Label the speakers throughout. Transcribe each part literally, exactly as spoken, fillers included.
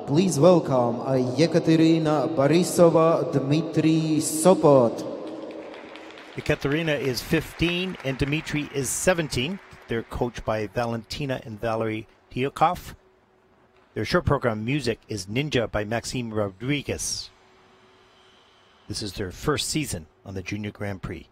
Speaker 1: Please welcome Ekaterina Borisova, Dmitry Sopot.
Speaker 2: Ekaterina is fifteen and Dmitry is seventeen. They're coached by Valentina and Valerie Tiokov. Their short program music is Ninja by Maxime Rodriguez. This is their first season on the Junior Grand Prix.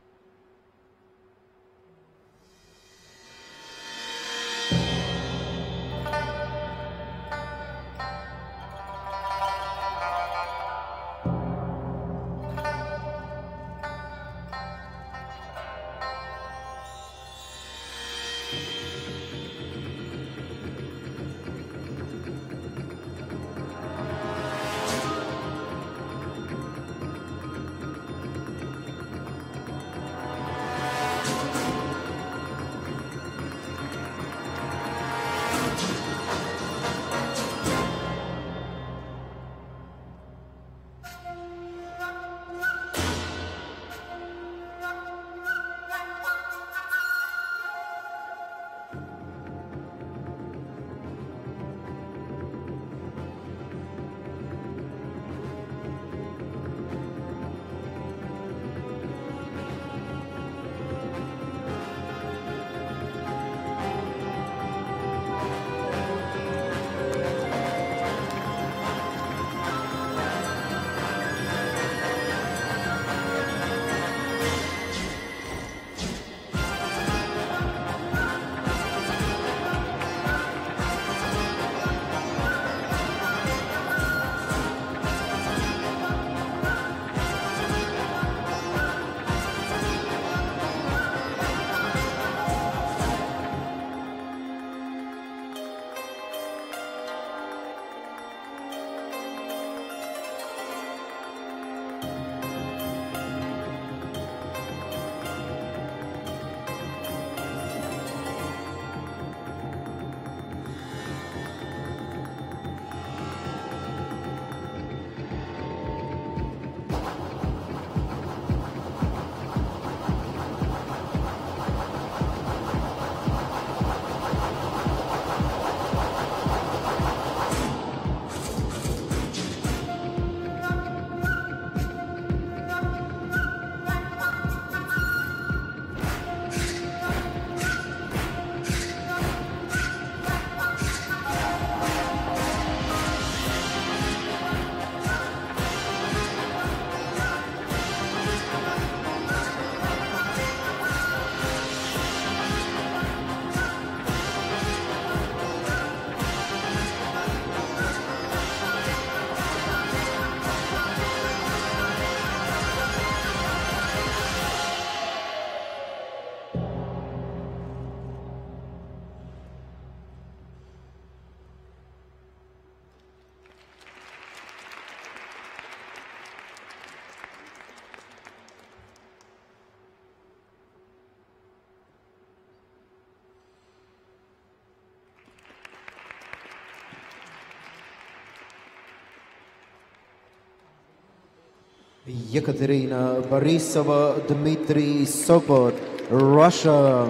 Speaker 1: Ekaterina Borisova, Dmitry Sopot, Russia.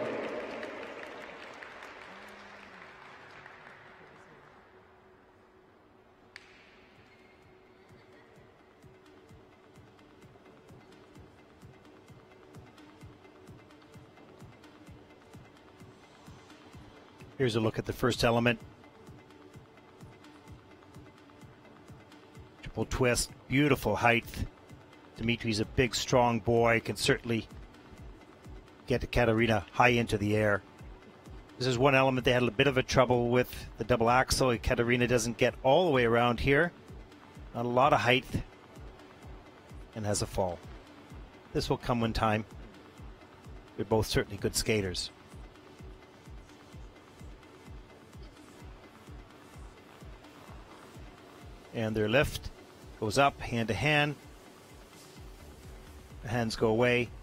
Speaker 2: Here's a look at the first element. Triple twist, beautiful height. Dmitry's a big, strong boy, can certainly get Ekaterina high into the air. This is one element they had a bit of a trouble with, the double axel. Ekaterina doesn't get all the way around here. Not a lot of height, and has a fall. This will come in time. They're both certainly good skaters. And their lift goes up, hand to hand. The hands go away.